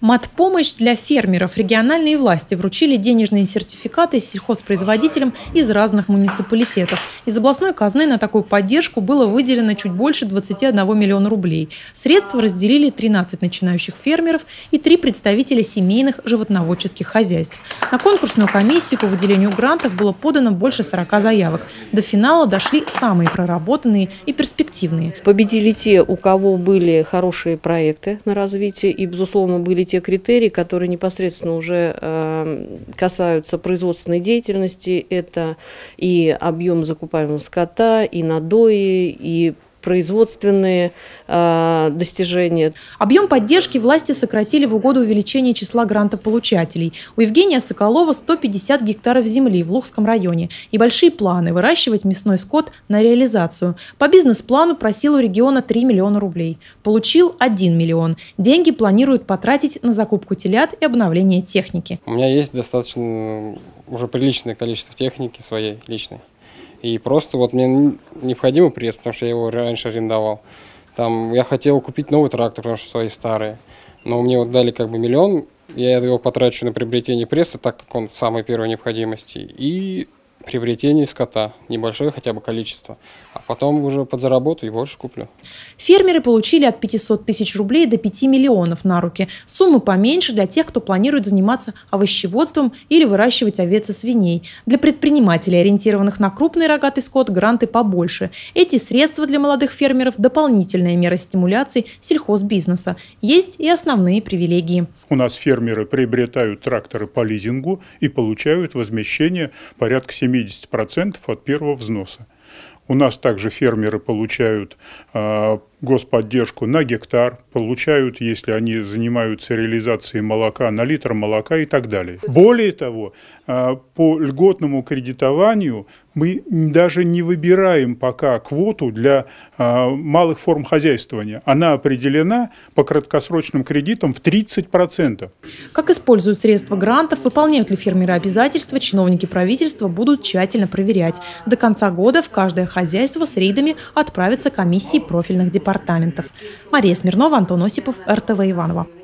Матпомощь для фермеров. Региональные власти вручили денежные сертификаты сельхозпроизводителям из разных муниципалитетов. Из областной казны на такую поддержку было выделено чуть больше 21 миллиона рублей. Средства разделили 13 начинающих фермеров и 3 представителя семейных животноводческих хозяйств. На конкурсную комиссию по выделению грантов было подано больше 40 заявок. До финала дошли самые проработанные и перспективные. Победили те, у кого были хорошие проекты на развитие и, безусловно, были те критерии, которые непосредственно уже касаются производственной деятельности. Это и объем закупаемого скота, и надои, и производственные достижения. Объем поддержки власти сократили в угоду увеличения числа грантополучателей. У Евгения Соколова 150 гектаров земли в Лухском районе и большие планы выращивать мясной скот на реализацию. По бизнес-плану просил у региона 3 миллиона рублей. Получил 1 миллион. Деньги планируют потратить на закупку телят и обновление техники. У меня есть достаточно уже приличное количество техники своей личной. И просто вот мне необходимый пресс, потому что я его раньше арендовал. Там я хотел купить новый трактор, потому что свои старые. Но мне вот дали как бы миллион, я его потрачу на приобретение пресса, так как он самой первой необходимости. И приобретение скота, небольшое хотя бы количество. А потом уже подзаработаю и больше куплю. Фермеры получили от 500 тысяч рублей до 5 миллионов на руки. Суммы поменьше для тех, кто планирует заниматься овощеводством или выращивать овец и свиней. Для предпринимателей, ориентированных на крупный рогатый скот, гранты побольше. Эти средства для молодых фермеров – дополнительная мера стимуляции сельхозбизнеса. Есть и основные привилегии. У нас фермеры приобретают тракторы по лизингу и получают возмещение порядка 70% от первого взноса. У нас также фермеры получают господдержку на гектар, получают, если они занимаются реализацией молока, на литр молока и так далее. Более того, по льготному кредитованию мы даже не выбираем пока квоту для малых форм хозяйствования. Она определена по краткосрочным кредитам в 30%. Как используют средства грантов, выполняют ли фермеры обязательства, чиновники правительства будут тщательно проверять. До конца года в каждое хозяйство с рейдами отправятся комиссии профильных департаментов. Мария Смирнова, Антон Осипов, РТВ Иваново.